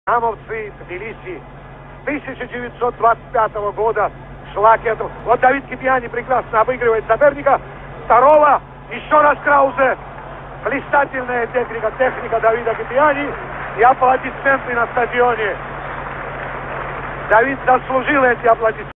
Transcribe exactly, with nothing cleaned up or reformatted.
Динамовцы, Тбилиси. тысяча девятьсот двадцать пятого года шла к этому. Вот Давид Кипиани прекрасно обыгрывает соперника. Второго. Еще раз Краузе. Блистательная техника, техника Давида Кипиани. И аплодисменты на стадионе. Давид заслужил эти аплодисменты.